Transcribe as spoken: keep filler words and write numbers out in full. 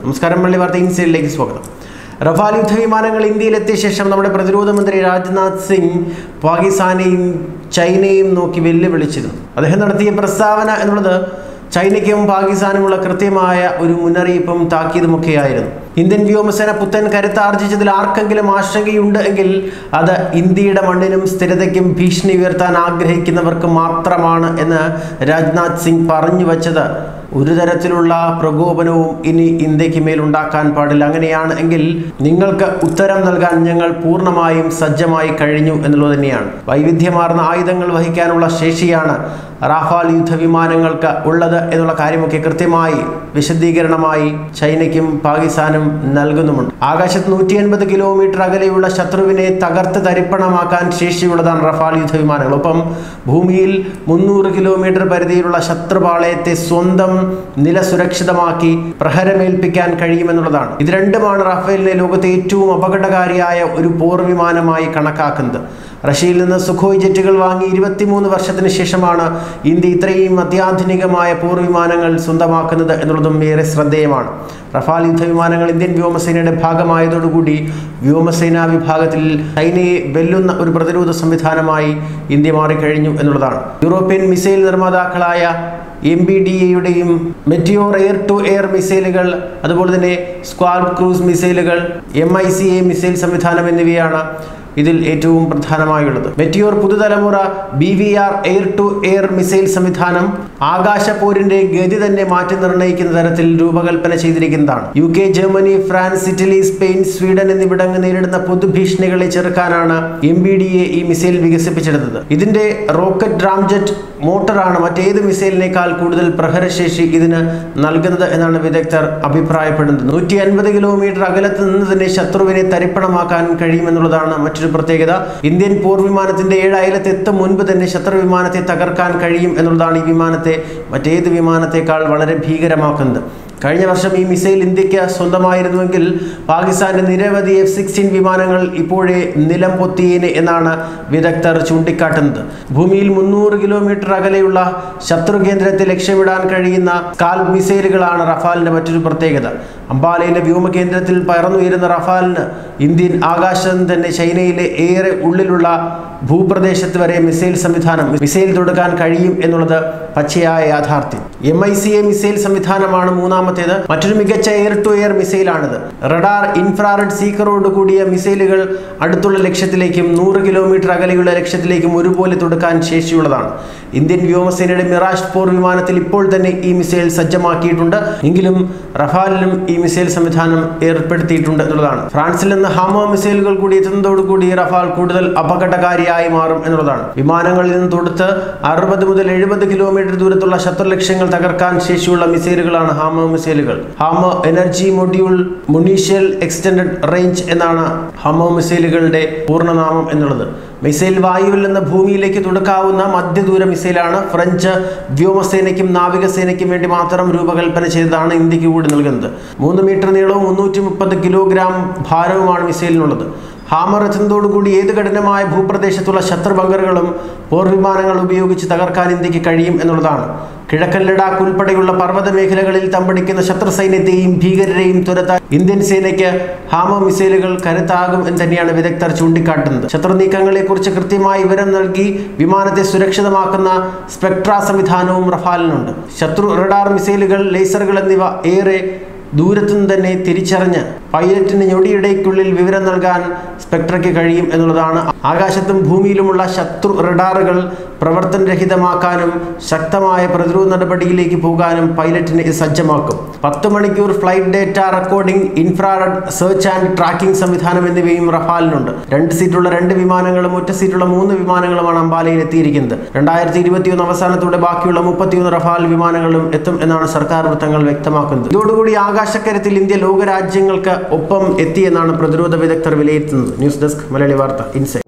നമസ്കാരം, മലയാളി വാർത്ത ഇൻസൈഡിലേക്ക് സ്വാഗതം. റഫാൽ യുദ്ധവിമാനങ്ങൾ ഇന്ത്യയിലെത്തിയ ശേഷം നമ്മുടെ പ്രതിരോധ മന്ത്രി രാജ്നാഥ് സിംഗ് പാകിസ്ഥാനെയും ചൈനയും നോക്കി വെല്ലുവിളിച്ചിരുന്നു. അദ്ദേഹം നടത്തിയ പ്രസ്താവന എന്നുള്ളത് ചൈനയ്ക്കും പാകിസ്ഥാനുമുള്ള കൃത്യമായ ഒരു മുന്നറിയിപ്പും താക്കീതുമൊക്കെയായിരുന്നു. ഇന്ത്യൻ വ്യോമസേന പുത്തൻ കരുത്താർജിച്ചതിൽ ആർക്കെങ്കിലും ആശങ്കയുണ്ട് എങ്കിൽ അത് ഇന്ത്യയുടെ മണ്ണിനും സ്ഥിരതയ്ക്കും ഭീഷണി ഉയർത്താൻ ആഗ്രഹിക്കുന്നവർക്ക് മാത്രമാണ് എന്ന് രാജ്നാഥ് സിംഗ് പറഞ്ഞു വച്ചത് ഒരു തരത്തിലുള്ള പ്രകോപനവും ഇനി ഇന്ത്യക്ക് മേലുണ്ടാക്കാൻ പാടില്ല. അങ്ങനെയാണ് എങ്കിൽ നിങ്ങൾക്ക് ഉത്തരം നൽകാൻ ഞങ്ങൾ പൂർണ്ണമായും സജ്ജമായി കഴിഞ്ഞു എന്നുള്ളത് തന്നെയാണ്. വൈവിധ്യമാർന്ന ആയുധങ്ങൾ വഹിക്കാനുള്ള ശേഷിയാണ് റാഫാൽ യുദ്ധവിമാനങ്ങൾക്ക് ഉള്ളത് എന്നുള്ള കാര്യമൊക്കെ കൃത്യമായി വിശദീകരണമായി ചൈനയ്ക്കും പാകിസ്ഥാനും നൽകുന്നുമുണ്ട്. ആകാശത്ത് നൂറ്റി അൻപത് കിലോമീറ്റർ അകലെയുള്ള ശത്രുവിനെ തകർത്ത് തരിപ്പണമാക്കാൻ ശേഷിയുള്ളതാണ് റഫാൽ യുദ്ധവിമാനങ്ങൾ. ഒപ്പം ഭൂമിയിൽ മുന്നൂറ് കിലോമീറ്റർ പരിധിയിലുള്ള ശത്രുപാളയത്തെ സ്വന്തം നില സുരക്ഷിതമാക്കി പ്രഹരമേൽപ്പിക്കാൻ കഴിയുമെന്നുള്ളതാണ്. ഇത് രണ്ടുമാണ് റാഫേലിനെ ലോകത്തെ ഏറ്റവും അപകടകാരിയായ ഒരു പോർ വിമാനമായി കണക്കാക്കുന്നത്. റഷ്യയിൽ നിന്ന് സുഖോയ് ജെറ്റുകൾ വാങ്ങി ഇരുപത്തിമൂന്ന് വർഷത്തിന് ശേഷമാണ് ഇന്ത്യ ഇത്രയും അത്യാധുനികമായ പോർ വിമാനങ്ങൾ സ്വന്തമാക്കുന്നത് എന്നുള്ളതും ഏറെ ശ്രദ്ധേയമാണ്. റഫാൽ യുദ്ധവിമാനങ്ങൾ ഇന്ത്യൻ വ്യോമസേനയുടെ ഭാഗമായതോടുകൂടി വ്യോമസേനാ വിഭാഗത്തിൽ ചൈനയെ വെല്ലുന്ന ഒരു പ്രതിരോധ സംവിധാനമായി ഇന്ത്യ മാറിക്കഴിഞ്ഞു എന്നുള്ളതാണ്. യൂറോപ്യൻ മിസൈൽ നിർമ്മാതാക്കളായ എം ബി ഡി എയുടെയും മെറ്റിയോർ എയർ ടു എയർ മിസൈലുകൾ, അതുപോലെ തന്നെ സ്ക്വാഡ് ക്രൂസ് മിസൈലുകൾ, M I C A missile സംവിധാനം എന്നിവയാണ് ഇതിൽ ഏറ്റവും പ്രധാനമായുള്ളത്. മെറ്റിയോർ പുതുതലമുറ B V R air to air missile സംവിധാനം ആകാശപോരിന്റെ ഗതി തന്നെ മാറ്റി നിർണ്ണയിക്കുന്ന തരത്തിൽ രൂപകൽപ്പന ചെയ്തിരിക്കുന്നതാണ്. U K, Germany, France, Italy, Spain, Sweden എന്നിവിടങ്ങൾ നേരിടുന്ന പൊതുഭീഷണികളെ ചെറുക്കാനാണ് എം ബി ഡി എ ഈ മിസൈൽ വികസിപ്പിച്ചെടുത്തത്. ഇതിന്റെ റോക്കറ്റ് റാംജെറ്റ് മോട്ടറാണ് മറ്റേത് മിസൈലിനേക്കാൾ കൂടുതൽ പ്രഹരശേഷി ഇതിന് നൽകുന്നത് എന്നാണ് വിദഗ്ധർ അഭിപ്രായപ്പെടുന്നത്. നൂറ്റി അൻപത് കിലോമീറ്റർ അകലത്ത് നിന്ന് തന്നെ ശത്രുവിനെ തരിപ്പണമാക്കാൻ കഴിയുമെന്നുള്ളതാണ് മറ്റൊരു പ്രത്യേകത. ഇന്ത്യൻ പോർ വിമാനത്തിന്റെ ഏഴ് അയലത്ത് എത്തും മുൻപ് തന്നെ ശത്രു വിമാനത്തെ തകർക്കാൻ കഴിയും എന്നുള്ളതാണ് ഈ വിമാനത്തെ മറ്റേത് വിമാനത്തെക്കാൾ വളരെ ഭീകരമാക്കുന്നത്. കഴിഞ്ഞ വർഷം ഈ മിസൈൽ ഇന്ത്യക്ക് സ്വന്തമായിരുന്നുവെങ്കിൽ പാകിസ്ഥാന്റെ നിരവധി എഫ് സിക്സ്റ്റീൻ വിമാനങ്ങൾ ഇപ്പോഴേ നിലം പൊത്തിയേനെ എന്നാണ് വിദഗ്ധർ ചൂണ്ടിക്കാട്ടുന്നത്. ഭൂമിയിൽ മുന്നൂറ് കിലോമീറ്റർ അകലെയുള്ള ശത്രു കേന്ദ്രത്തെ ലക്ഷ്യമിടാൻ കഴിയുന്ന സ്കാൽപ് മിസൈലുകളാണ് റഫാലിന്റെ മറ്റൊരു പ്രത്യേകത. അംബാലയിലെ വ്യോമകേന്ദ്രത്തിൽ പറന്നുയരുന്ന റഫാലിന് ഇന്ത്യൻ ആകാശം തന്നെ ചൈനയിലെ ഏറെ ഉള്ളിലുള്ള ഭൂപ്രദേശത്ത് വരെ മിസൈൽ സംവിധാനം മിസൈൽ തൊടുക്കാൻ കഴിയും എന്നുള്ളത് പച്ചയായ യാഥാർത്ഥ്യം. M I C A missile സംവിധാനമാണ് മൂന്നാമത്തേത്. മറ്റൊരു മികച്ച എയർ ടു എയർ മിസൈലാണിത്. റഡാർ, ഇൻഫ്രാറെഡ് സീക്കറോട് കൂടിയ മിസൈലുകൾ അടുത്തുള്ള ലക്ഷ്യത്തിലേക്കും നൂറ് കിലോമീറ്റർ അകലെയുള്ള ലക്ഷ്യത്തിലേക്കും ഒരുപോലെ തൊടുക്കാൻ ശേഷിയുള്ളതാണ്. ഇന്ത്യൻ വ്യോമസേനയുടെ മിറാഷ് പോർ വിമാനത്തിൽ ഇപ്പോൾ തന്നെ ഈ മിസൈൽ സജ്ജമാക്കിയിട്ടുണ്ട്. എങ്കിലും റഫാലിലും ഈ മിസൈൽ സംവിധാനം ഏർപ്പെടുത്തിയിട്ടുണ്ട് എന്നുള്ളതാണ്. ഫ്രാൻസിൽ നിന്ന് ഹാമോ മിസൈലുകൾ കൂടി എത്തുന്നതോടുകൂടി റഫാൽ കൂടുതൽ അപകടകാരിയായി മാറും എന്നുള്ളതാണ്. വിമാനങ്ങളിൽ നിന്ന് തൊടുത്ത് അറുപത് മുതൽ എഴുപത് കിലോമീറ്റർ ദൂരത്തുള്ള ശത്രു ലക്ഷ്യങ്ങൾ തകർക്കാൻ ശേഷിയുള്ള മിസൈലുകളാണ് ഹാമോ മിസൈലുകൾ. Hammer energy module munition extended range എന്നാണ് ഹാമോ മിസൈലുകളുടെ പൂർണ്ണനാമം എന്നുള്ളത്. മിസൈൽ വായുവിൽ നിന്ന് ഭൂമിയിലേക്ക് തൊടുക്കാവുന്ന മധ്യദൂര മിസൈലാണ്. ഫ്രഞ്ച് വ്യോമസേനയ്ക്കും നാവികസേനയ്ക്കും വേണ്ടി മാത്രം രൂപകൽപ്പന ചെയ്തതാണ് ഇന്ത്യക്ക് കൂടി നൽകുന്നത്. മൂന്ന് മീറ്റർ നീളവും മുന്നൂറ്റി മുപ്പത് കിലോഗ്രാം ഭാരവുമാണ് മിസൈലിനുള്ളത്. ഹാമർ എത്തുന്നതോടുകൂടി ഏത് കഠിനമായ ഭൂപ്രദേശത്തുള്ള ശത്രു ബങ്കറുകളും പോർ വിമാനങ്ങൾ ഉപയോഗിച്ച് തകർക്കാൻ ഇന്ത്യക്ക് കഴിയും എന്നുള്ളതാണ്. കിഴക്കൻ ലഡാക്ക് ഉൾപ്പെടെയുള്ള പർവ്വത മേഖലകളിൽ തമ്പടിക്കുന്ന ശത്രു സൈന്യത്തെയും ഭീകരരെയും തുരത്താൻ ഇന്ത്യൻ സേനയ്ക്ക് ഹാമോ മിസൈലുകൾ കരുത്താകും എന്ന് തന്നെയാണ് വിദഗ്ധർ ചൂണ്ടിക്കാട്ടുന്നത്. ശത്രു നീക്കങ്ങളെ കുറിച്ച് കൃത്യമായ വിവരം നൽകി വിമാനത്തെ സുരക്ഷിതമാക്കുന്ന സ്പെക്ട്ര സംവിധാനവും റഫാലിനുണ്ട്. ശത്രു റഡാർ മിസൈലുകൾ, ലേസറുകൾ എന്നിവ ഏറെ ദൂരത്തുനിന്ന് തന്നെ തിരിച്ചറിഞ്ഞ് പൈലറ്റിന് ഞൊടിയിടയ്ക്കുള്ളിൽ വിവരം നൽകാൻ സ്പെക്ട്രയ്ക്ക് കഴിയും എന്നുള്ളതാണ്. ആകാശത്തും ഭൂമിയിലുമുള്ള ശത്രു റഡാറുകൾ പ്രവർത്തനരഹിതമാക്കാനും ശക്തമായ പ്രതിരോധ നടപടിയിലേക്ക് പോകാനും പൈലറ്റിനെ സജ്ജമാക്കും. പത്ത് മണിക്കൂർ flight data recording, infrared search and tracking സംവിധാനം എന്നിവയും റഫാലിനുണ്ട്. രണ്ട് സീറ്റുള്ള രണ്ട് വിമാനങ്ങളും ഒറ്റ സീറ്റുള്ള മൂന്ന് വിമാനങ്ങളുമാണ് അംബാലയിൽ എത്തിയിരിക്കുന്നത്. രണ്ടായിരത്തി ഇരുപത്തിയൊന്ന് അവസാനത്തോടെ ബാക്കിയുള്ള മുപ്പത്തിയൊന്ന് റഫാൽ വിമാനങ്ങളും എത്തും എന്നാണ് സർക്കാർ വൃത്തങ്ങൾ വ്യക്തമാക്കുന്നത്. ഇതോടുകൂടി ആകാശക്കരത്തിൽ ഇന്ത്യ ലോകരാജ്യങ്ങൾക്ക് ഒപ്പം എത്തിയെന്നാണ് പ്രതിരോധ വിദഗ്ധർ വിലയിരുത്തുന്നത്. ന്യൂസ് ഡെസ്ക്, മലയാളി വാർത്ത ഇൻസൈഡ്.